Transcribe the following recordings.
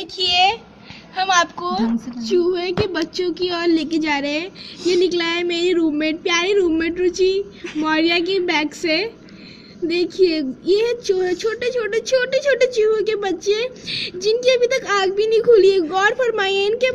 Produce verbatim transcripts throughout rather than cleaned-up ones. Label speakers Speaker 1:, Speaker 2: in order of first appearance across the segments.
Speaker 1: देखिए हम आपको चूहे के बच्चों की ओर लेके जा रहे हैं। ये निकला है मेरी रूममेट, प्यारी रूममेट रुचि मौर्य की बैग से। देखिए ये है चूहे, छोटे छोटे छोटे छोटे चूहे के बच्चे जिनकी अभी तक आग भी नहीं खुली है। गौर फरमाइए इनके।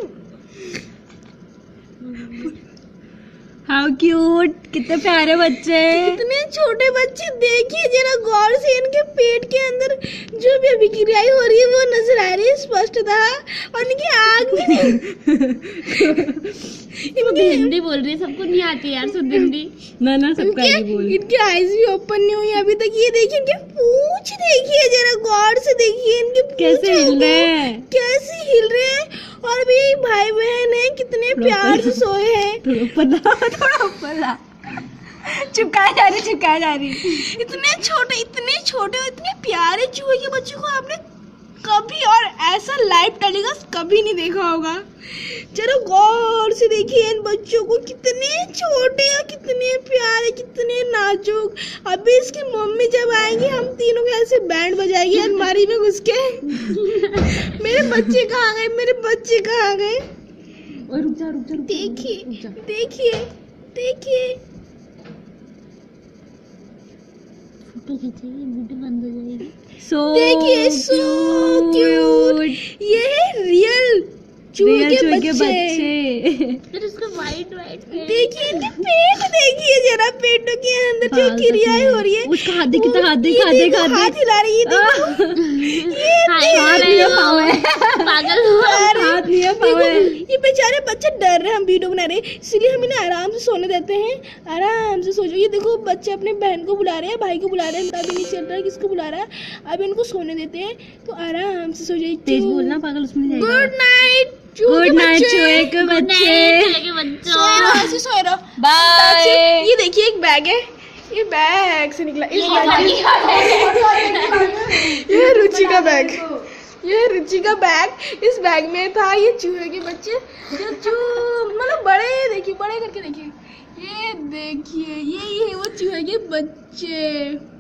Speaker 2: हाउ क्यूट, कितने प्यारे बच्चे,
Speaker 1: कितने छोटे बच्चे। देखिए जरा गौर से इनके पेट के अंदर जो भी अभिक्रियाएं हो रही है वो नजर आ रही है स्पष्टतः, और इनकी आग भी नहीं।
Speaker 2: इनकी हिंदी बोल रही है, सबको नहीं आती यार शुद्ध हिंदी। ना ना सबका ही बोल।
Speaker 1: इनके आईज भी ओपन नहीं हुई अभी तक। ये देखिए इनके पूंछ देखिए, जरा गौर से देखिए इनके
Speaker 2: कैसे हिल रहे हैं,
Speaker 1: कैसे हिल रहे हैं। और भी भाई बहन है कितने प्यार से सोए हैं।
Speaker 2: थोड़ा थोड़ा ऊपर चिपकाए जा रही चिपकाए जा रही।
Speaker 1: इतने छोटे इतने छोटे और इतने प्यारे चूहे के बच्चों को आपने कभी और ऐसा लाइव टेलीकास्ट कभी नहीं देखा होगा। चलो गौर से देखिए इन बच्चों को, कितने छोटे और कितने प्यारे, कितने नाजुक। अभी इसकी मम्मी जब आएंगी हम तीनों के ऐसे बैंड बजाएगी अलमारी में घुस के। मेरे बच्चे कहाँ गए, मेरे बच्चे कहाँ गए।
Speaker 2: रुक जा रुक जा।
Speaker 1: देखिए देखिए देखिए,
Speaker 2: फोटो खींचेगी वीडियो बंद हो जाएगी। सो
Speaker 1: देखिए सो क्यूट, ये है रियल चूहे के बच्चे,
Speaker 2: बच्चे।
Speaker 1: फिर उसका वाइट वाइट देखिए इनके पेट देखिए जरा, पेटों के अंदर जो क्रियाएं हो रही है।
Speaker 2: उसका हाथ देख, कितना हाथ देख, हाथ देख,
Speaker 1: हाथ हिला रही है।
Speaker 2: हाथ नहीं पाओ है, पागल हाथ नहीं पाओ है।
Speaker 1: ये बेचारे बच्चे डर रहे हैं, हम वीडियो बना रहे हैं इसलिए हम इन्हें आराम से सोने देते हैं। आराम से सो जाओ। ये देखो बच्चे अपने बहन को बुला रहे हैं, भाई को बुला रहे हैं, अभी नहीं चल रहा है किसको बुला रहा है। अब इनको सोने देते हैं तो आराम से सो जाइए।
Speaker 2: तेज बोलना पागल, उसमें
Speaker 1: गुड नाइट
Speaker 2: गुड नाइट चूहे के बच्चे।
Speaker 1: सोए रहो, ऐसे सोए रहो।
Speaker 2: बाय।
Speaker 1: ये देखिए एक बैग है, ये बैग से निकला। इस बैग ये रुचि का बैग, ये रुचि का बैग। इस बैग में था ये चूहे के बच्चे जो चू मतलब बड़े, देखिए बड़े करके देखिए, ये देखिए ये ये वो चूहे के बच्चे।